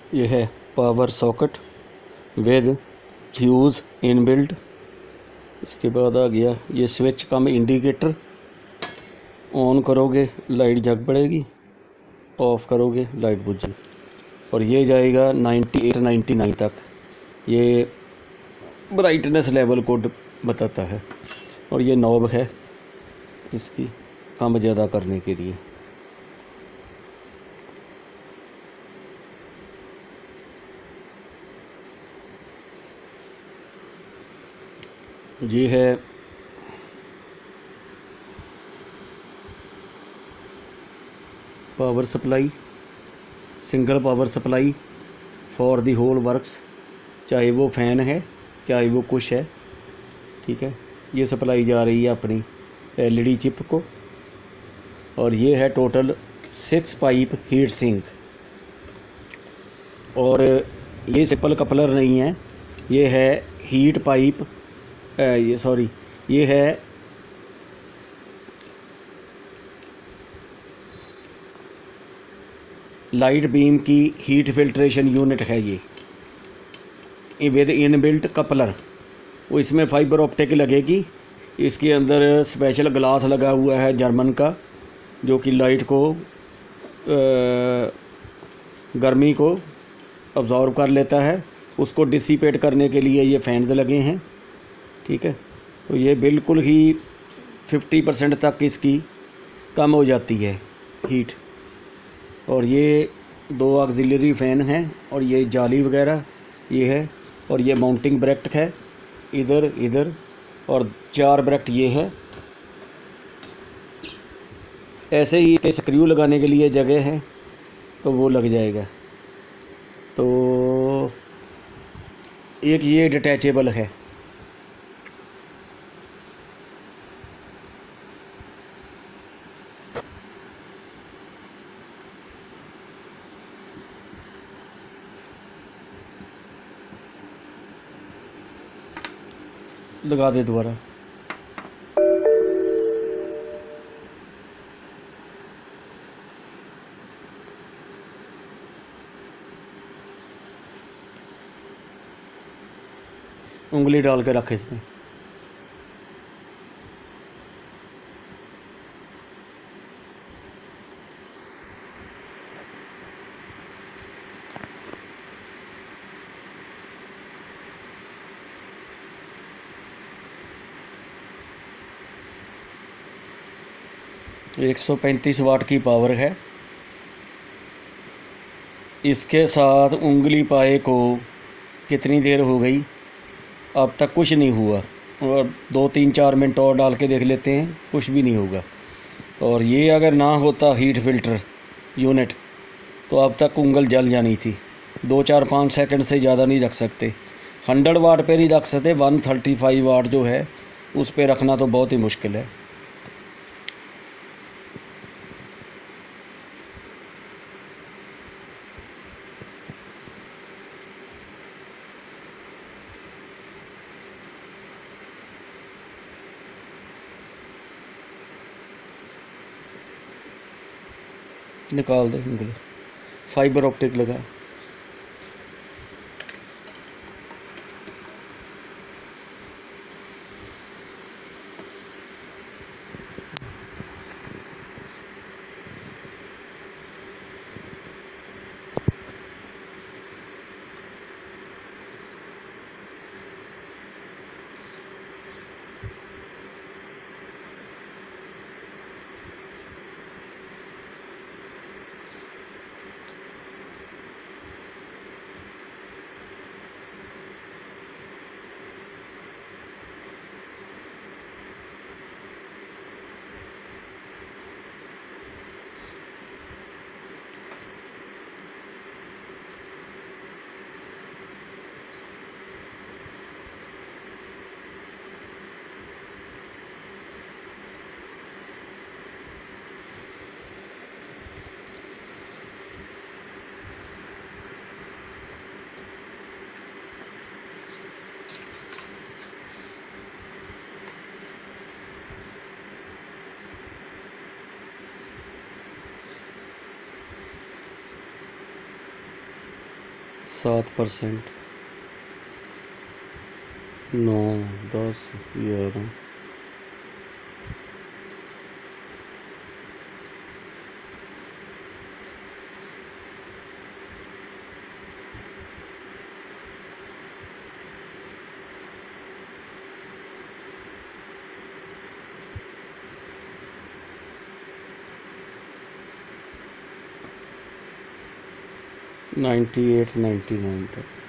ये है power socket with fuse inbuilt. इसके बाद आ गया ये स्विच कम इंडिकेटर। ऑन करोगे लाइट जग पड़ेगी, ऑफ़ करोगे लाइट बुझ जाएगी। और ये जाएगा 98 99 तक। ये ब्राइटनेस लेवल को बताता है। और ये नॉब है इसकी कम ज़्यादा करने के लिए। ये है power supply, single power supply for the whole works. चाहे वो फ़ैन है चाहे वो कुछ है, ठीक है। ये सप्लाई जा रही है अपनी एलईडी चिप को। और ये है टोटल 6 पाइप हीट सिंक। और ये सिंपल कपलर नहीं है, ये है हीट पाइप, ये है लाइट बीम की हीट फिल्ट्रेशन यूनिट है ये विद इनबिल्ट कपलर। वो इसमें फाइबर ऑप्टिक लगेगी। इसके अंदर स्पेशल ग्लास लगा हुआ है जर्मन का, जो कि लाइट को गर्मी को अब्ज़ॉर्ब कर लेता है। उसको डिसिपेट करने के लिए ये फैंस लगे हैं, ठीक है। तो ये बिल्कुल ही 50% तक इसकी कम हो जाती है हीट। और ये 2 ऑक्सिलरी फ़ैन हैं और ये जाली वगैरह ये है। और ये माउंटिंग ब्रैकेट है इधर और 4 ब्रैकेट ये है। ऐसे ही इसके स्क्रू लगाने के लिए जगह है तो वो लग जाएगा। तो एक ये डिटैचेबल है। लगा दे दोबारा। उंगली डाल के रख इसमें। एक 135 वाट की पावर है। इसके साथ उंगली पाए को कितनी देर हो गई, अब तक कुछ नहीं हुआ। और 2-3-4 मिनट और डाल के देख लेते हैं, कुछ भी नहीं होगा। और ये अगर ना होता हीट फिल्टर यूनिट तो अब तक उंगल जल जानी थी। 2-4-5 सेकंड से ज़्यादा नहीं रख सकते। 100 वाट पे नहीं रख सकते, 135 वाट जो है उस पे रखना तो बहुत ही मुश्किल है। निकाल दे उंगली। फाइबर ऑप्टिक लगा। 7%, 9, 10, 11, 98, 99 तक।